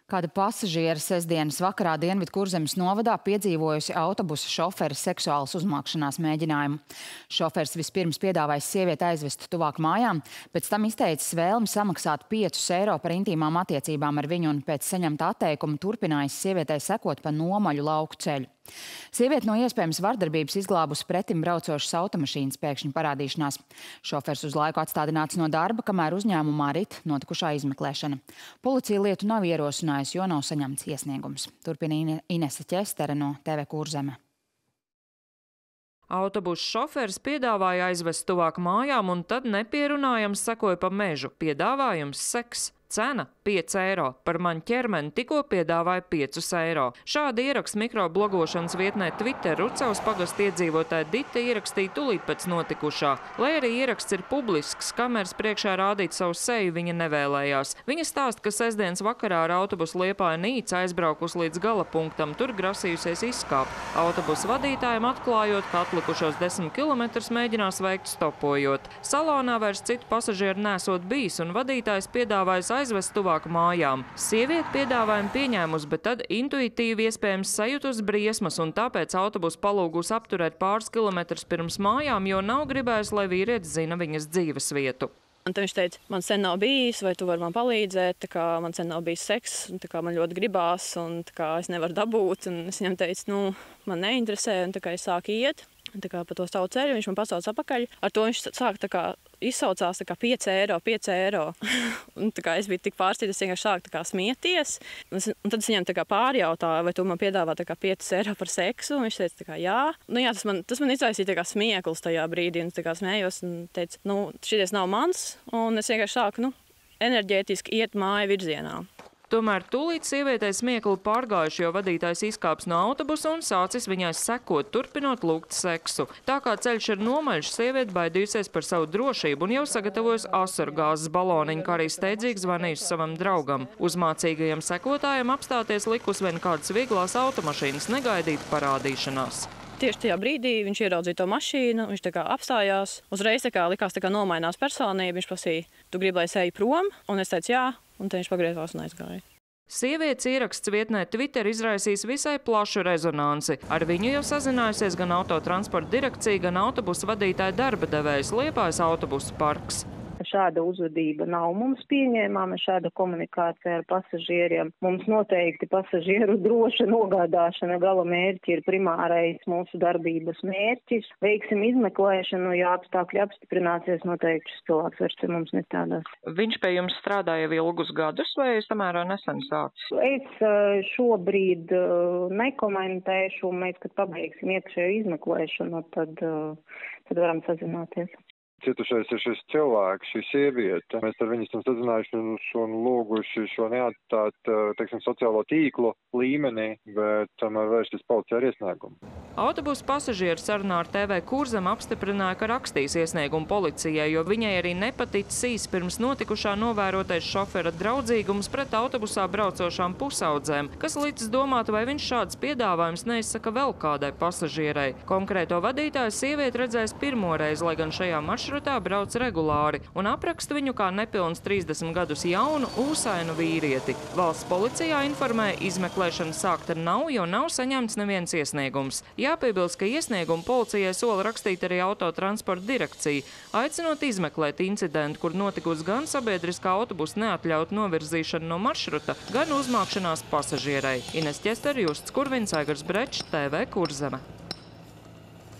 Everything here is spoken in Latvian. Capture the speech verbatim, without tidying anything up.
Kāda pasažiera sestdienas vakarā Dienvidkurzemes novadā piedzīvojusi autobusa šofera seksuālas uzmākšanās mēģinājumu. Šofers vispirms piedāvājis sievieti aizvest tuvāk mājām, pēc tam izteicis vēlmi samaksāt piecus eiro par intīmām attiecībām ar viņu un pēc saņemta atteikuma turpinājis sievietei sekot pa nomaļu lauku ceļu. Sieviete no iespējams vardarbības izglābusi pretim braucošas automašīnas pēkšņi parādīšanās. Šofers uz laiku atstādināts no darba, kamēr uzņēmumā rit notikušā izmeklēšana. Policija lietu nav ierosinājusi, jo nav saņemts iesniegums. Turpina Inese Ķestere no T V Kurzeme. Autobusu šoferis piedāvāja aizvest tuvāk mājām un tad nepierunājams sekoja pa mežu. Piedāvājums seks. Cena – pieci eiro. Par mani ķermeni tikko piedāvāja piecus eiro. Šādi ieraksts mikroblogošanas vietnē Twitter Rucavas pagasta iedzīvotāja Dita ierakstīja tūlīt pēc notikušā. Lai arī ieraksts ir publisks, kameras priekšā rādīt savu seju viņa nevēlējās. Viņa stāsta, ka sestdienas vakarā ar autobusu Liepāja Nīca aizbraukus līdz gala punktam, tur grasījusies izskāpt. Autobusu vadītājiem atklājot, ka atlikušos desmit kilometrus mēģinās veikt stopojot. Salonā vairs citu pasažieru nesot bijis un vadītājs piedāvājis aizvest tuvāk mājām. Sieviete piedāvājumu pieņēmus, bet tad intuitīvi iespējams sajutus briesmas un tāpēc autobusu palūgus apturēt pāris kilometrus pirms mājām, jo nav gribējis, lai vīrietis zina viņas dzīves vietu. Un tad viņš teica, man sen nav bijis, vai tu vari man palīdzēt, tā kā man sen nav bijis seks, un tā kā man ļoti gribās, un tā kā es nevaru dabūt, un es viņam teicu, nu, man neinteresē, un tā kā es sāku iet. Tā kā pa to savu ceļu viņš man pasauc apakaļ. Ar to viņš sāk tā kā izsaucās tā kā pieci eiro, pieci eiro. Un tā kā es biju tik pārsteigta, es vienkārši sāku tā kā smieties. Un tad es viņam tā kā pārjautāju, vai tu man piedāvā tā kā piecus eiro par seksu. Un viņš teica tā kā jā. Nu jā, tas man, tas man izraisīja tā kā smieklis tajā brīdī. Un tā kā smējos un teica, nu, šities nav mans. Un es vienkārši sāku, nu, enerģētiski iet māju virzienā. Tomēr tūlīt sievietei smiekli pārgājuši, jo vadītājs izkāps no autobusa un sācis viņai sekot, turpinot lūgt seksu. Tā kā ceļš ir nomaļš, sieviete baidījusies par savu drošību un jau sagatavojas asargāzes baloniņu, kā arī steidzīgi zvanījusi savam draugam. Uzmācīgajam sekotājam apstāties likus vien kādas vieglās automašīnas negaidīt parādīšanās. Tieši tajā brīdī viņš ieraudzīja to mašīnu, viņš tā kā apstājās. Uzreiz tā kā likās tā kā nomainās personība, viņš prasīja, tu gribi, lai es eju prom? Un es teicu jā, un tad viņš pagriezās un aizgāja. Sievietes ieraksts vietnē Twitter izraisīs visai plašu rezonansi. Ar viņu jau sazinājusies gan autotransporta direkcija, gan autobusu vadītāja darba devējs Liepājas autobusu parks. Šāda uzvedība nav mums pieņēmama, šāda komunikācija ar pasažieriem. Mums noteikti pasažieru droša nogādāšana gala mērķi ir primārais mūsu darbības mērķis. Veiksim izmeklēšanu, ja apstākļi apstiprināsies, noteikti šis cilvēks vairs pie mums nestādās. Viņš pie jums strādāja jau ilgus gadus vai samērā nesen sācis? Es šobrīd nekomentēšu, un mēs, kad pabeigsim iekšējo izmeklēšanu, tad, tad varam sazināties. Cietušais ir šis cilvēks, šī sieviete. Mēs ar viņu esam sazinājuši un lūguši šo neatstāt, teiksim, sociālo tīklu līmenī, bet tomēr vērsties policijā ar iesniegumu. Autobusu pasažieru sarunā ar T V Kurzeme apstiprināja, ka rakstīs iesniegumu policijai, jo viņai arī nepaticis pirms notikušā novērotais šofera draudzīgums pret autobusā braucošām pusaudzēm, kas līdz domāt, vai viņš šāds piedāvājums neizsaka vēl kādai pasažierai. Konkrēto vadītāju sieviete redzēs pirmoreiz, lai gan šajā maršrutā brauc regulāri un apraksta viņu kā nepilns trīsdesmit gadus jaunu, ūsainu vīrieti. Valsts policijā informē, izmeklēšana sākta nav, jo nav saņemts neviens iesniegums. Jāpiebilst, ka iesniegumu policijai sola rakstīt arī autotransporta direkcija, aicinot izmeklēt incidentu, kur notikusi gan sabiedriskā autobusa neatļaut novirzīšana no maršruta, gan uzmākšanās pasažierai. Inese Ķestere, Justs Kurvins, Aigars Brečs, T V Kurzeme.